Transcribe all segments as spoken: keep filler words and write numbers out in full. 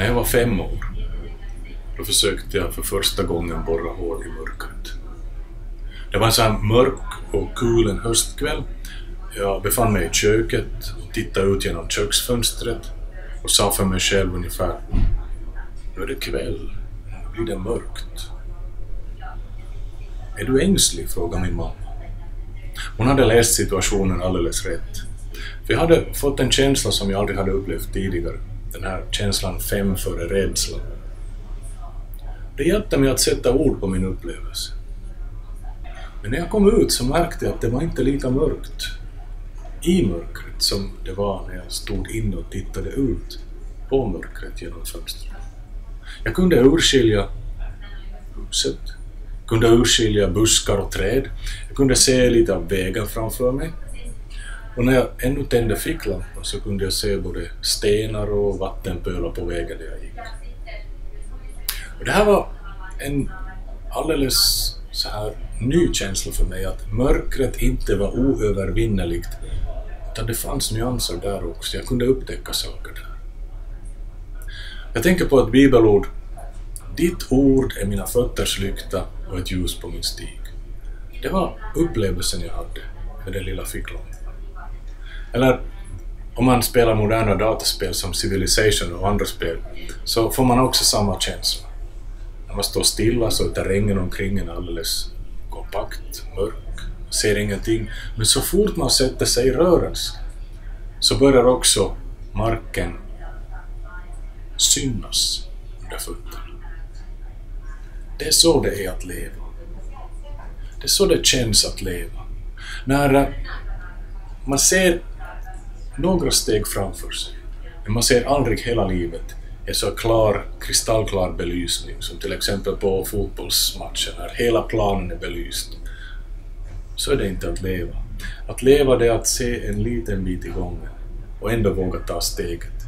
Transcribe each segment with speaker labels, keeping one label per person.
Speaker 1: När jag var fem år, då försökte jag för första gången borra hål i mörkret. Det var en sån här mörk och kulen höstkväll. Jag befann mig i köket och tittade ut genom köksfönstret och sa för mig själv ungefär: nu är det kväll, nu blir det mörkt. Är du ängslig? Frågade min mamma. Hon hade läst situationen alldeles rätt. För jag hade fått en känsla som jag aldrig hade upplevt tidigare. Den här känslan fem före rädslan. Det hjälpte mig att sätta ord på min upplevelse. Men när jag kom ut så märkte jag att det var inte lika mörkt i mörkret som det var när jag stod inne och tittade ut på mörkret genom fönstret. Jag kunde urskilja huset, kunde urskilja buskar och träd, jag kunde se lite av vägen framför mig. Och när jag ännu tände ficklampan så kunde jag se både stenar och vattenpölar på vägen där jag gick. Och det här var en alldeles så här ny känsla för mig, att mörkret inte var oövervinneligt, utan det fanns nyanser där också. Jag kunde upptäcka saker där. Jag tänker på ett bibelord: ditt ord är mina fötters lykta och ett ljus på min stig. Det var upplevelsen jag hade med den lilla ficklampan. Eller om man spelar moderna dataspel som Civilization och andra spel, så får man också samma känsla. När man står stilla så är terrängen omkring en alldeles kompakt, mörk, ser ingenting. Men så fort man sätter sig i rörelse så börjar också marken synas under fötterna. Det är så det är att leva. Det är så det känns att leva. När man ser några steg framför sig, men man ser aldrig hela livet, är så klar, kristallklar belysning, som till exempel på fotbollsmatchen när hela planen är belyst. Så är det inte att leva. Att leva, det är att se en liten bit i gången och ändå våga ta steget.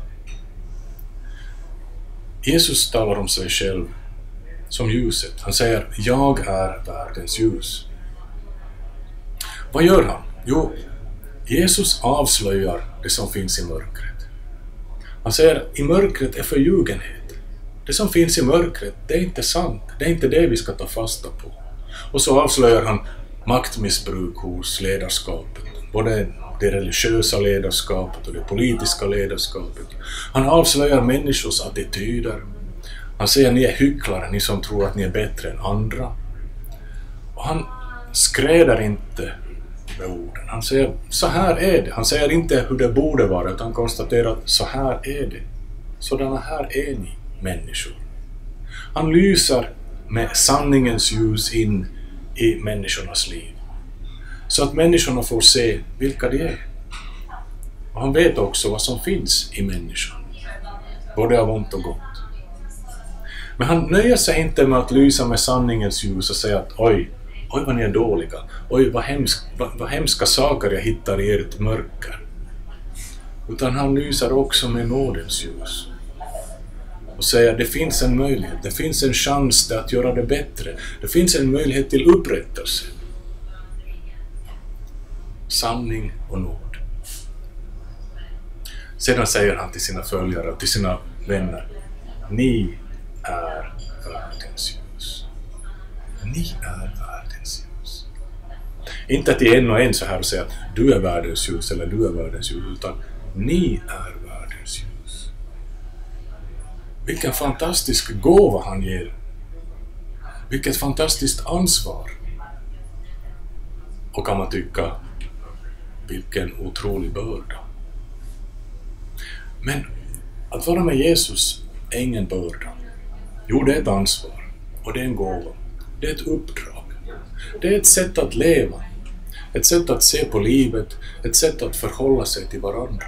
Speaker 1: Jesus talar om sig själv som ljuset. Han säger: jag är världens ljus. Vad gör han? Jo, Jesus avslöjar det som finns i mörkret. Han säger: i mörkret är förljugenhet. Det som finns i mörkret, det är inte sant. Det är inte det vi ska ta fasta på. Och så avslöjar han maktmissbruk hos ledarskapet. Både det religiösa ledarskapet och det politiska ledarskapet. Han avslöjar människors attityder. Han säger: ni är hycklare, ni som tror att ni är bättre än andra. Och han skrädar inte med orden. Han säger: så här är det. Han säger inte hur det borde vara, utan han konstaterar att så här är det. Sådana här är ni människor. Han lyser med sanningens ljus in i människornas liv, så att människorna får se vilka de är. Och han vet också vad som finns i människan, både av ont och gott. Men han nöjer sig inte med att lysa med sanningens ljus och säga att oj, oj vad ni är dåliga, oj vad, hemsk, vad, vad hemska saker jag hittar i ert mörker. Utan han lyser också med nådens ljus och säger: det finns en möjlighet, det finns en chans att göra det bättre, det finns en möjlighet till upprättelse. Sanning och nåd. Sedan säger han till sina följare och till sina vänner: ni är världens ljus. Ni är världens ljus. Inte till en och en så här och säga att du är världens ljus eller du är världens ljus, utan ni är världens ljus. Vilken fantastisk gåva han ger. Vilket fantastiskt ansvar. Och kan man tycka, vilken otrolig börda. Men att vara med Jesus är ingen börda. Jo, det är ett ansvar. Och det är en gåva. Det är ett uppdrag. Det är ett sätt att leva. Ett sätt att se på livet. Ett sätt att förhålla sig till varandra.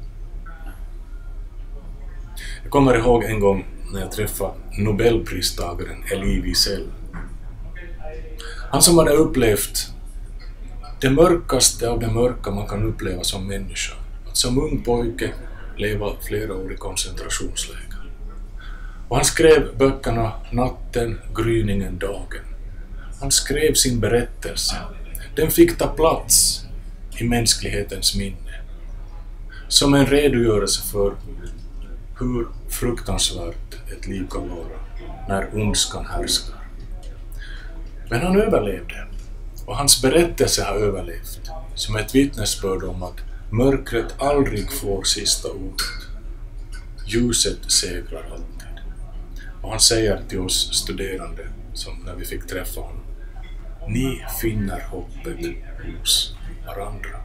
Speaker 1: Jag kommer ihåg en gång när jag träffade Nobelpristagaren Elie Wiesel. Han som hade upplevt det mörkaste av det mörka man kan uppleva som människa. Att som ung pojke leva flera år i koncentrationsläger. Och han skrev böckerna Natten, gryningen, dagen. Han skrev sin berättelse. Den fick ta plats i mänsklighetens minne. Som en redogörelse för hur fruktansvärt ett liv kan vara när ondskan härskar. Men han överlevde, och hans berättelse har överlevt som ett vittnesbörd om att mörkret aldrig får sista ordet. Ljuset segrar alltid. Och han säger till oss studerande, som när vi fick träffa honom: ni finner hoppet hos varandra.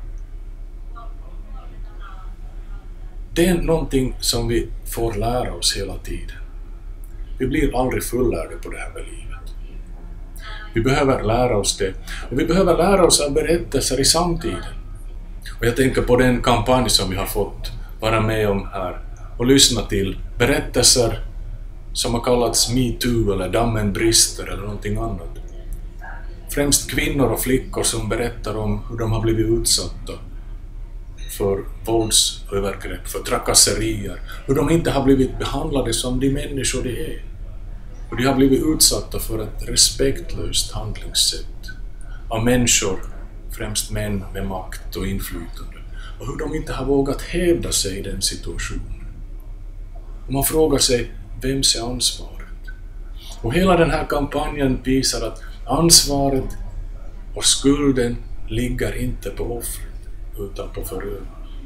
Speaker 1: Det är någonting som vi får lära oss hela tiden. Vi blir aldrig fullärda på det här med livet. Vi behöver lära oss det. Och vi behöver lära oss av berättelser i samtiden. Och jag tänker på den kampanj som vi har fått vara med om här och lyssna till. Berättelser som har kallats Me Too eller Dammen brister eller någonting annat. Främst kvinnor och flickor som berättar om hur de har blivit utsatta för våldsövergrepp, för trakasserier, hur de inte har blivit behandlade som de människor de är. Och de har blivit utsatta för ett respektlöst handlingssätt av människor, främst män med makt och inflytande, och hur de inte har vågat hävda sig i den situationen. Och man frågar sig, vems är ansvaret? Och hela den här kampanjen visar att ansvaret och skulden ligger inte på offret utan på förövaren.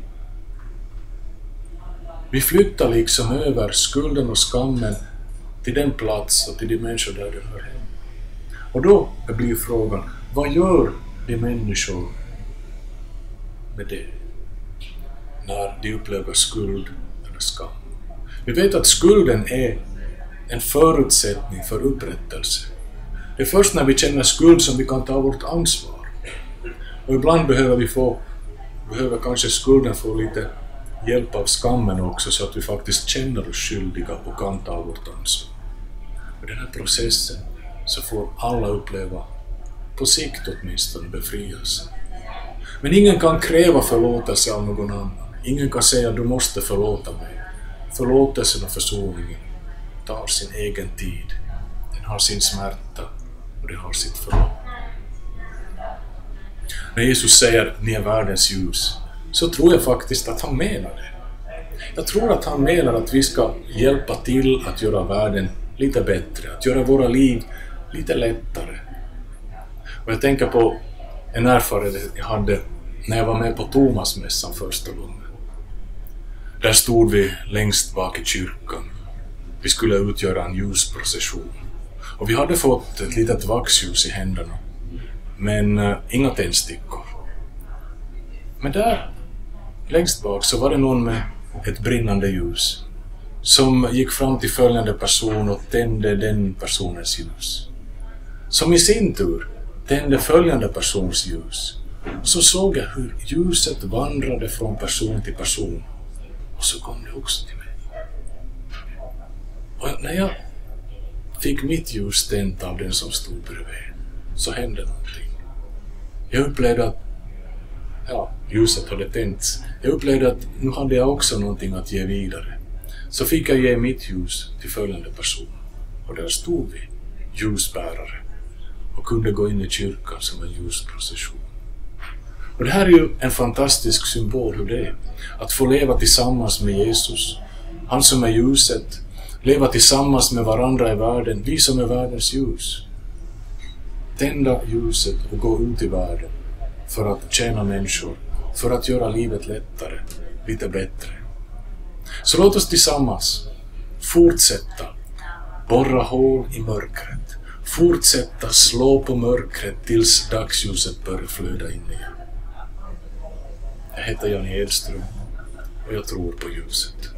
Speaker 1: Vi flyttar liksom över skulden och skammen till den plats och till de människor där den hör hemma. Och då blir frågan, vad gör de människor med det när de upplever skuld eller skam? Vi vet att skulden är en förutsättning för upprättelse. Det är först när vi känner skuld som vi kan ta vårt ansvar. Och ibland behöver vi få, behöver kanske skulden få lite hjälp av skammen också, så att vi faktiskt känner oss skyldiga och kan ta vårt ansvar. Och den här processen så får alla uppleva, på sikt åtminstone, befrias. Men ingen kan kräva förlåtelse av någon annan. Ingen kan säga du måste förlåta mig. Förlåtelsen och försoningen tar sin egen tid. Den har sin smärta och det har sitt förlopp. När Jesus säger ni är världens ljus, så tror jag faktiskt att han menar det. Jag tror att han menar att vi ska hjälpa till att göra världen lite bättre, att göra våra liv lite lättare. Och jag tänker på en erfarenhet jag hade när jag var med på Thomasmässan första gången. Där stod vi längst bak i kyrkan. Vi skulle utgöra en ljusprocession. Och vi hade fått ett litet vaxljus i händerna, men uh, inga tändstickor. Men där, längst bak, så var det någon med ett brinnande ljus som gick fram till följande person och tände den personens ljus. Som i sin tur tände följande persons ljus. Och så såg jag hur ljuset vandrade från person till person. Och så kom det också till mig. Och när jag fick mitt ljus tänt av den som stod bredvid, så hände någonting. Jag upplevde att ja, ljuset hade tänts. Jag upplevde att nu hade jag också någonting att ge vidare. Så fick jag ge mitt ljus till följande person. Och där stod vi, ljusbärare, och kunde gå in i kyrkan som en ljusprocession. Och det här är ju en fantastisk symbol hur det är. Att få leva tillsammans med Jesus, han som är ljuset, leva tillsammans med varandra i världen, vi som är världens ljus. Tända ljuset och gå ut i världen för att tjäna människor, för att göra livet lättare, lite bättre. Så låt oss tillsammans fortsätta borra hål i mörkret, fortsätta slå på mörkret tills dagsljuset börjar flöda in igen. Jag heter Jan Edström och jag tror på ljuset.